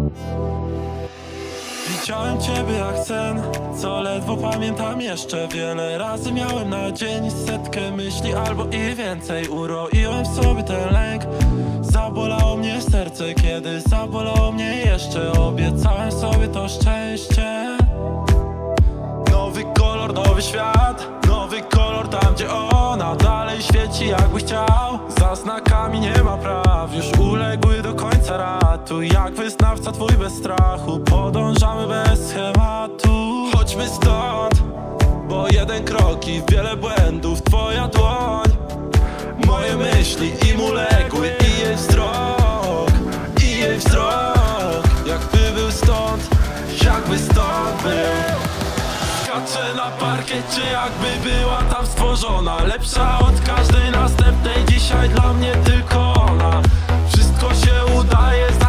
Widziałem ciebie jak sen, co ledwo pamiętam jeszcze. Wiele razy miałem na dzień setkę myśli albo i więcej. Uroiłem w sobie ten lęk, zabolało mnie serce, kiedy zabolało mnie jeszcze. Obiecałem sobie to szczęście. Nowy kolor, nowy świat, nowy kolor tam gdzie ona dalej świeci jakby chciał. Za znakami nie ma praw, już uległy do końca ratu. Jak wyznawca twój bez strachu, podążamy bez schematu. Chodźmy stąd, bo jeden krok i wiele błędów, twoja dłoń. Moje myśli im uległy i jej wzrok, i jej wzrok. Jakby był stąd, jakby stąd był. Skaczę na parkiecie, jakby była tam stworzona. Lepsza od każdej następnej, dzisiaj dla mnie tylko ona. Wszystko się udaje,